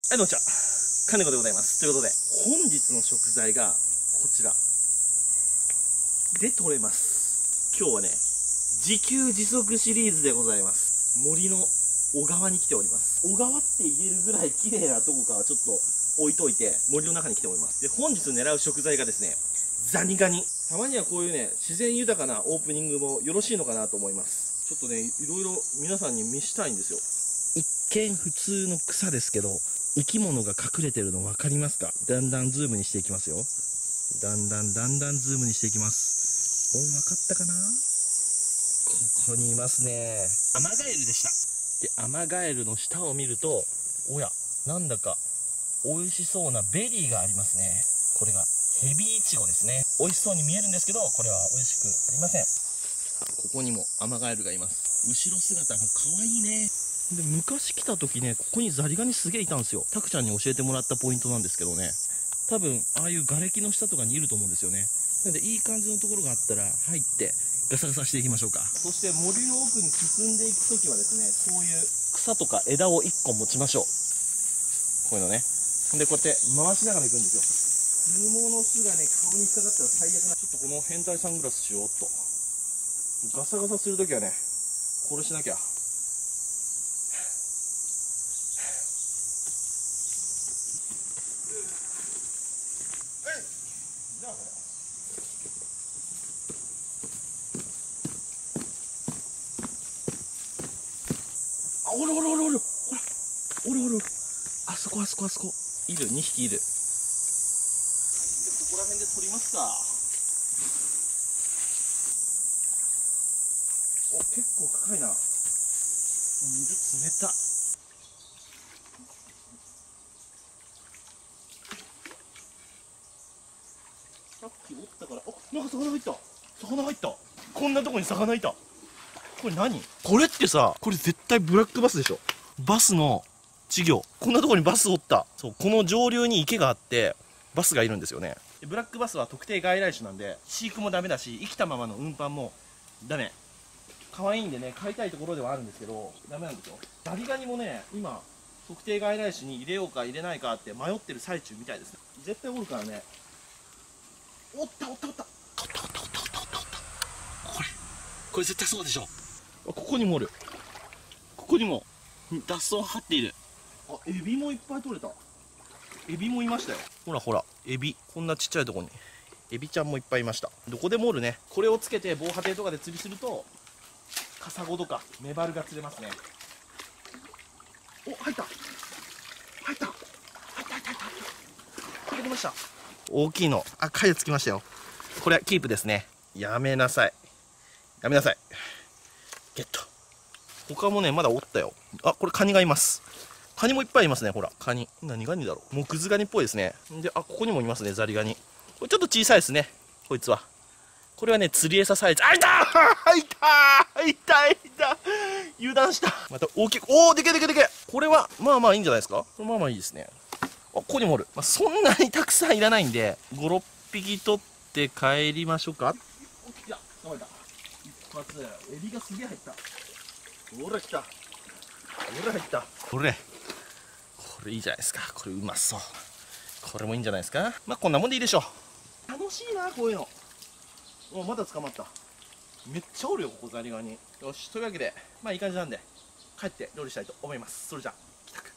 はい、どうもこんにちは。金子でございます。ということで、本日の食材がこちらで取れます。今日はね、自給自足シリーズでございます。森の小川に来ております。小川って言えるぐらい綺麗なとこかはちょっと置いといて、森の中に来ております。で、本日狙う食材がですね、ザニガニ。たまにはこういうね、自然豊かなオープニングもよろしいのかなと思います。ちょっとね、いろいろ皆さんに見したいんですよ。一見普通の草ですけど、生き物が隠れてるの分かりますか？だんだんズームにしていきますよ。だんだんズームにしていきます。分かったかな？ここにいますね。アマガエルでした。で、アマガエルの下を見ると、おや、なんだか美味しそうなベリーがありますね。これがヘビイチゴですね。美味しそうに見えるんですけど、これは美味しくありません。ここにもアマガエルがいます。後ろ姿が可愛いね。で、昔来た時ね、ここにザリガニすげえいたんですよ。タクちゃんに教えてもらったポイントなんですけどね、多分ああいう瓦礫の下とかにいると思うんですよね。なのでいい感じのところがあったら入ってガサガサしていきましょうか。そして森の奥に進んでいく時はですね、こういう草とか枝を1個持ちましょう。こういうのね。で、こうやって回しながら行くんですよ。蜘蛛の巣がね、顔に引っかかったら最悪な。ちょっとこの変態サングラスしようっと。ガサガサするときはね、これしなきゃ。あ、おるおるおるおる、ほら、おるおる、あそこあそこあそこいる、2匹いる。で、ここら辺で取りますか。お、結構深いな。水冷た。さっき折ったから、お、なんか魚入った、魚入った。こんなとこに魚いた。これ何？これってさ、これ絶対ブラックバスでしょ。バスの稚魚。こんなとこにバスおった。そう、この上流に池があってバスがいるんですよね。で、ブラックバスは特定外来種なんで飼育もダメだし、生きたままの運搬もダメ。可愛いんでね、飼いたいところではあるんですけどダメなんですよ。ザリガニもね、今特定外来種に入れようか入れないかって迷ってる最中みたいですね。絶対おるからね。おったおったおった、これ絶対そうでしょ。ここにもおる。ここにも脱走を張っている。あ、エビもいっぱい取れた。エビもいましたよ。ほらほら、エビ。こんなちっちゃいとこにエビちゃんもいっぱいいました。どこでもおるね。これをつけて防波堤とかで釣りするとカサゴとかメバルが釣れますね。お、入った、入った入ってきました。大きいの、あ、貝つきましたよ。これはキープですね。やめなさい、やめなさい。ゲット。他もね、まだおったよ。あ、これカニがいます。カニもいっぱいいますね。ほら、カニ。何ガニだろう。もうクズガニっぽいですね。で、あ、ここにもいますね、ザリガニ。これちょっと小さいですね、こいつは。これはね、釣り餌サイズ。あ、いたーいたーいたいた、油断した。また大きく、おー、でけでけでけ。これは、まあまあいいんじゃないですか。これまあまあいいですね。あ、ここにもおる。まあ、そんなにたくさんいらないんで、5、6匹取って帰りましょうか。いや、捕まえた。一発。エビがすげえ入った。ほら来た、ほら入った。これいいじゃないですか。これうまそう。これもいいんじゃないですか。まあこんなもんでいいでしょう。楽しいな、こういうの。お、まだ捕まった。めっちゃおるよ、ここザリガニ。よし、というわけでまあいい感じなんで帰って料理したいと思います。それじゃあ帰宅。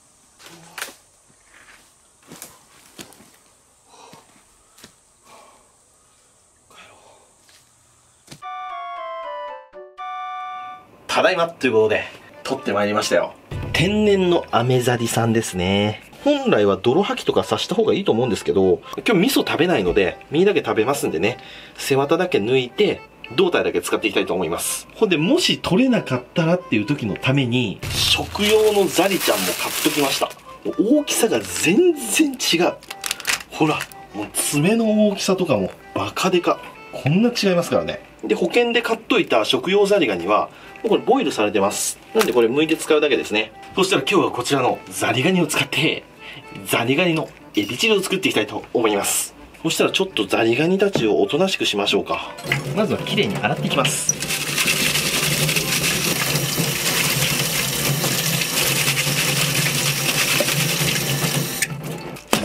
ただいまということで取ってまいりましたよ。天然のアメザリさんですね。本来は泥吐きとかさした方がいいと思うんですけど、今日味噌食べないので身だけ食べますんでね、背わただけ抜いて胴体だけ使っていきたいと思います。ほんで、もし取れなかったらっていう時のために食用のザリちゃんも買っときました。大きさが全然違う。ほら、もう爪の大きさとかもバカでか。こんな違いますからね。で、保険で買っといた食用ザリガニはもうこれボイルされてます。なんでこれ剥いて使うだけですね。そしたら今日はこちらのザリガニを使ってザリガニのエビチリを作っていきたいと思います。そしたらちょっとザリガニたちをおとなしくしましょうか。まずはきれいに洗っていきます。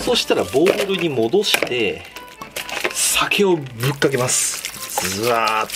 そしたらボウルに戻して酒をぶっかけます。ずわーっ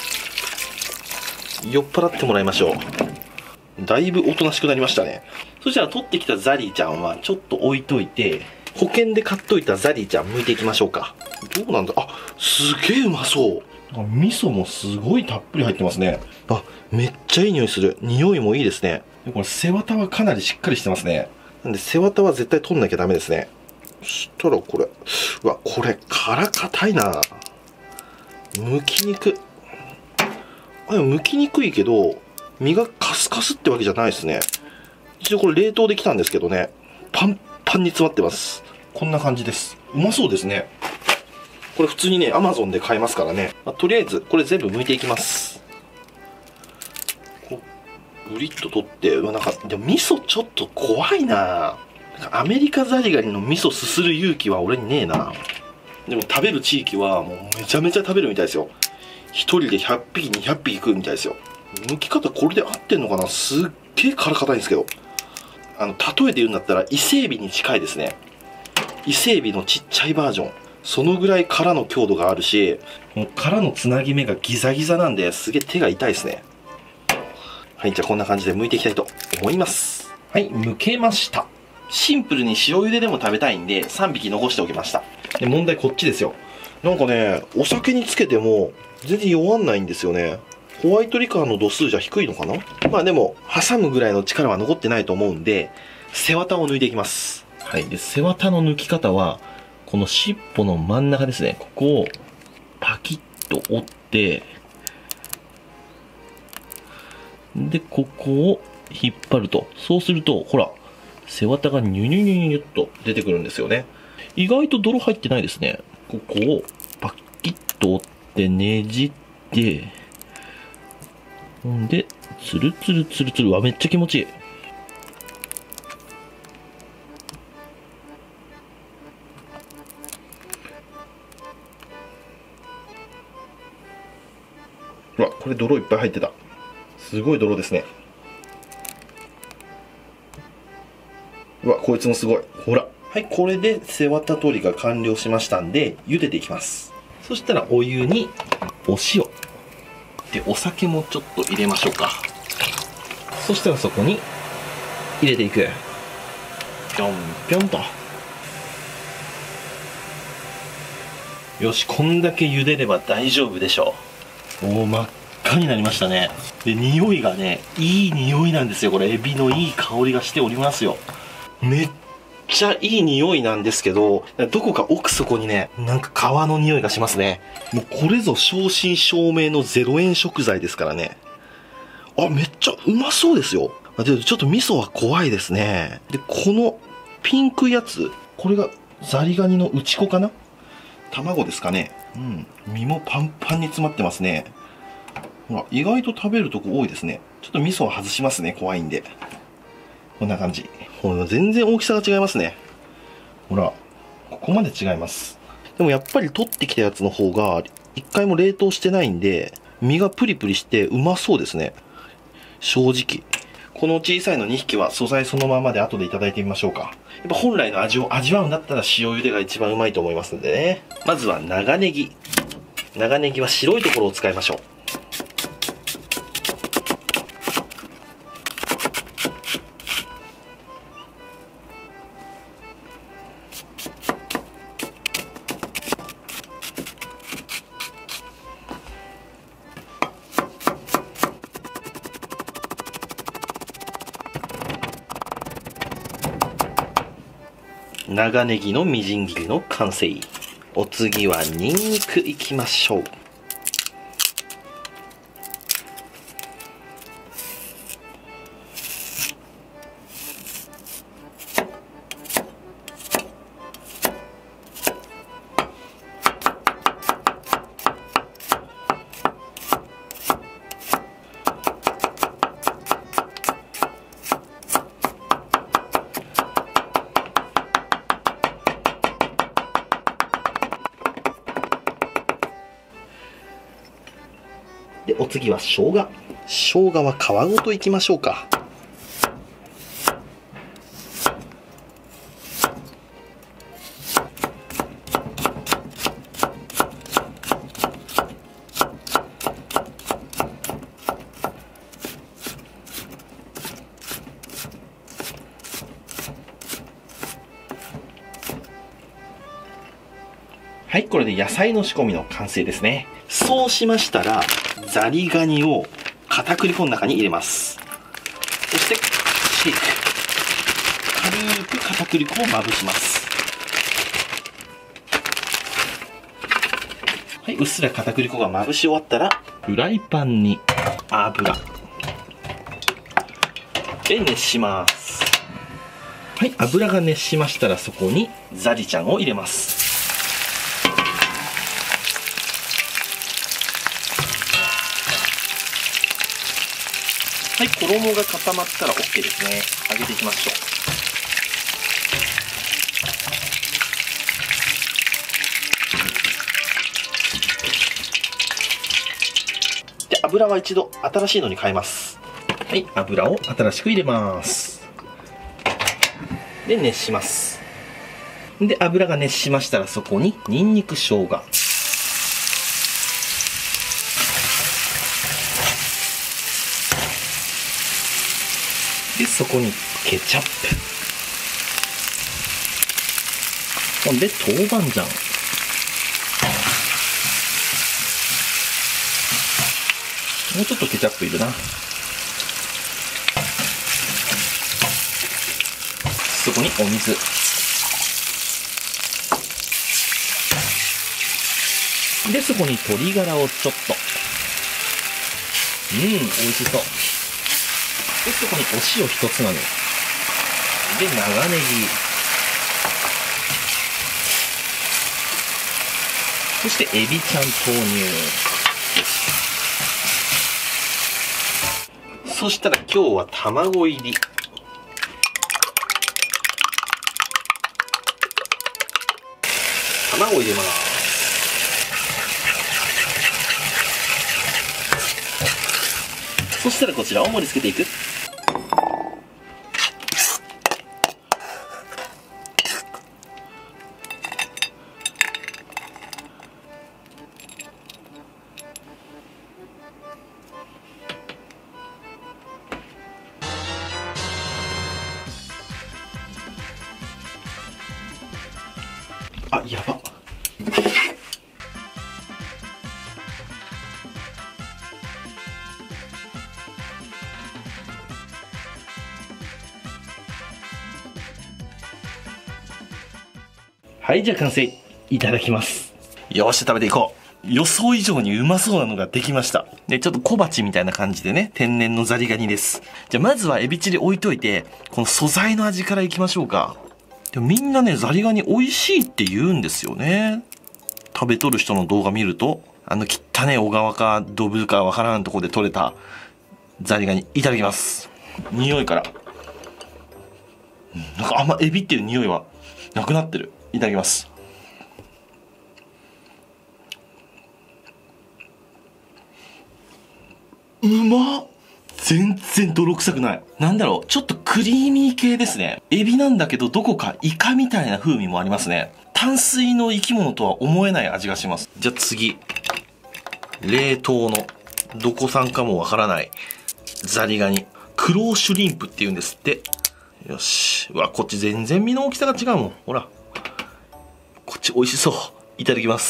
と酔っ払ってもらいましょう。だいぶおとなしくなりましたね。そしたら取ってきたザリーちゃんはちょっと置いといて、保険で買っといたザリーちゃん剥いていきましょうか。どうなんだ、あ、すげえうまそう。味噌もすごいたっぷり入ってますね。あ、めっちゃいい匂いする。匂いもいいですね。これ背わたはかなりしっかりしてますね。なんで背わたは絶対取んなきゃダメですね。そしたらこれ、うわ、これ殻硬いな。剥きにくい。あ、剥きにくいけど身がカスカスってわけじゃないですね。一応これ冷凍できたんですけどね、パンパンに詰まってます。こんな感じです。うまそうですね。これ普通にね、Amazon で買えますからね。とりあえずこれ全部剥いていきます。こうグリッと取って、なんかでも味噌ちょっと怖いな。アメリカザリガニの味噌すする勇気は俺にねえな。でも食べる地域はもうめちゃめちゃ食べるみたいですよ。一人で100匹200匹食うみたいですよ。剥き方これで合ってんのかな。すっげえ殻硬いんですけど、例えて言うんだったら伊勢海老に近いですね。伊勢海老のちっちゃいバージョン。そのぐらい殻の強度があるし、殻のつなぎ目がギザギザなんで、すげえ手が痛いですね。はい、じゃあこんな感じで剥いていきたいと思います。はい、剥けました。シンプルに塩茹ででも食べたいんで3匹残しておきました。で、問題こっちですよ。なんかね、お酒につけても全然弱んないんですよね。ホワイトリカーの度数じゃ低いのかな。まあでも挟むぐらいの力は残ってないと思うんで、背わたを抜いていきます。はい、で背わたの抜き方はこの尻尾の真ん中ですね。ここをパキッと折って、でここを引っ張ると、そうするとほら背わたがニュニュニュニュっと出てくるんですよね。意外と泥入ってないですね。ここをパキッと折ってねじって、んでツルツルツルツル。わ、めっちゃ気持ちいい。うわ、これ泥いっぱい入ってた。すごい泥ですね。うわ、こいつもすごい。ほら。はい、これで背わた取りが完了しましたんで、茹でていきます。そしたらお湯にお塩。で、お酒もちょっと入れましょうか。そしたらそこに入れていく。ぴょんぴょんと。よし、こんだけ茹でれば大丈夫でしょう。おお、真っ赤になりましたね。で、匂いがね、いい匂いなんですよ。これ、エビのいい香りがしておりますよ。めっちゃいい匂いなんですけど、どこか奥底にね、なんか皮の匂いがしますね。もうこれぞ正真正銘の0円食材ですからね。あ、めっちゃうまそうですよ。で、ちょっと味噌は怖いですね。で、このピンクいやつ、これがザリガニの内子かな？卵ですかね。うん。身もパンパンに詰まってますね。ほら、意外と食べるとこ多いですね。ちょっと味噌は外しますね。怖いんで。こんな感じ。ほら、全然大きさが違いますね。ほら、ここまで違います。でもやっぱり取ってきたやつの方が、一回も冷凍してないんで、身がプリプリしてうまそうですね。正直。この小さいの2匹は素材そのままで後でいただいてみましょうか。やっぱ本来の味を味わうんだったら塩茹でが一番うまいと思いますんでね。まずは長ネギ。長ネギは白いところを使いましょう。長ネギのみじん切りの完成。お次はニンニクいきましょう。で、お次は生姜。生姜は皮ごといきましょうか。 はい、これで野菜の仕込みの完成ですね。そうしましたら、ザリガニを片栗粉の中に入れます。そして、シェイク。軽く片栗粉をまぶします。はい、うっすら片栗粉がまぶし終わったら、フライパンに油。で、熱します。はい、油が熱しましたら、そこにザリちゃんを入れます。はい、衣が固まったら OK ですね。揚げていきましょう。で、油は一度新しいのに変えます。はい、油を新しく入れます。で、熱します。で、油が熱しましたらそこにニンニク、生姜。で、そこにケチャップ。ほんで、豆板醤。もうちょっとケチャップいるな。そこにお水。で、そこに鶏ガラをちょっと。美味しそう。で、そこにお塩一つまみ。で、長ネギ。そして、エビちゃん投入。そしたら今日は卵入り。卵入れます。そしたらこちらを盛り付けていく。あ、やばっ。はい、じゃあ完成。いただきます。よーし、食べていこう。予想以上にうまそうなのができました。で、ちょっと小鉢みたいな感じでね、天然のザリガニです。じゃあまずはエビチリ置いといて、この素材の味からいきましょうか。でもみんなね、ザリガニ美味しいって言うんですよね。食べとる人の動画見ると、汚ね小川かドブかわからんとこで取れたザリガニいただきます。匂いから。なんかあんまエビっていう匂いはなくなってる。いただきます。うまっ。全然泥臭くない。なんだろう、ちょっとクリーミー系ですね。エビなんだけどどこかイカみたいな風味もありますね。淡水の生き物とは思えない味がします。じゃあ次。冷凍の、どこ産かもわからないザリガニ。クローシュリンプって言うんですって。よし。うわ、こっち全然身の大きさが違うもん。ほら。こっち美味しそう。いただきます。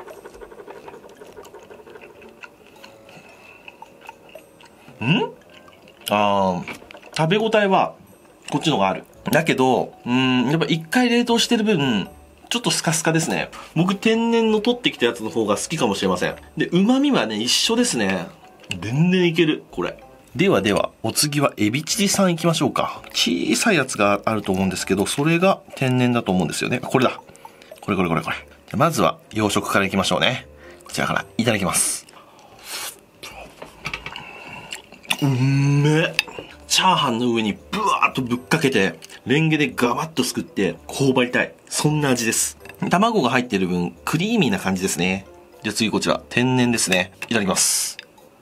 食べ応えはこっちの方がある。だけど、やっぱ一回冷凍してる分、ちょっとスカスカですね。僕天然の取ってきたやつの方が好きかもしれません。で、旨味はね、一緒ですね。全然いける、これ。ではでは、お次はエビチリさん行きましょうか。小さいやつがあると思うんですけど、それが天然だと思うんですよね。これだ。これ。まずは養殖から行きましょうね。こちらからいただきます。チャーハンの上にブワーッとぶっかけて、レンゲでガバッとすくって頬張りたい。そんな味です。卵が入ってる分、クリーミーな感じですね。じゃあ次こちら、天然ですね。いただきます。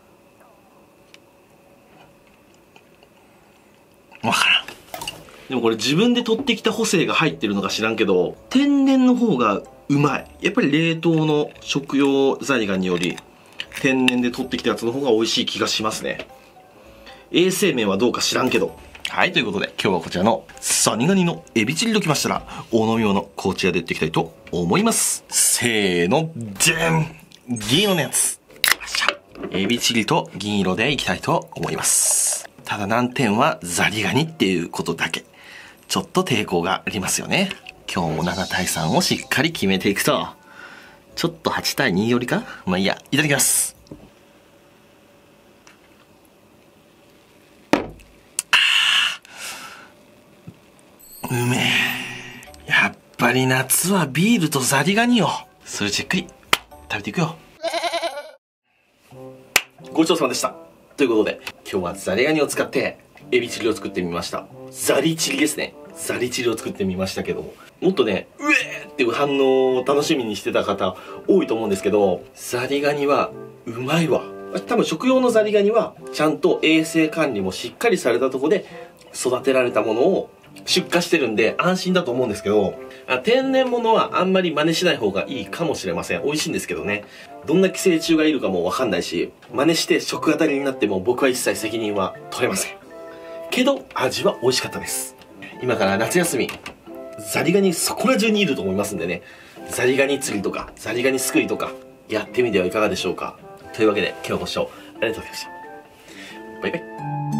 わからん。でもこれ自分で取ってきた補正が入ってるのか知らんけど、天然の方がうまい。やっぱり冷凍の食用ザリガニより、天然で取ってきたやつの方が美味しい気がしますね。衛生面はどうか知らんけど。 はい、ということで今日はこちらのザリガニのエビチリときましたら、お飲み物こちらでやっていきたいと思います。せーの、じゃん、銀色のやつ。エビチリと銀色でいきたいと思います。ただ難点はザリガニっていうことだけ。ちょっと抵抗がありますよね。今日も7対3をしっかり決めていくと。ちょっと8対2よりか？まあいいや、いただきます。うめえ。やっぱり夏はビールとザリガニよ。それじっくり食べていくよ。ごちそうさまでした。ということで今日はザリガニを使ってエビチリを作ってみました。ザリチリですね。ザリチリを作ってみましたけども、もっとね、うえーっていう反応を楽しみにしてた方多いと思うんですけど、ザリガニはうまいわ。多分食用のザリガニはちゃんと衛生管理もしっかりされたところで育てられたものを出荷してるんで安心だと思うんですけど、天然物はあんまり真似しない方がいいかもしれません。美味しいんですけどね。どんな寄生虫がいるかもわかんないし、真似して食当たりになっても僕は一切責任は取れません。けど味は美味しかったです。今から夏休み、ザリガニそこら中にいると思いますんでね、ザリガニ釣りとかザリガニすくいとかやってみてはいかがでしょうか。というわけで今日ご視聴ありがとうございました。バイバイ。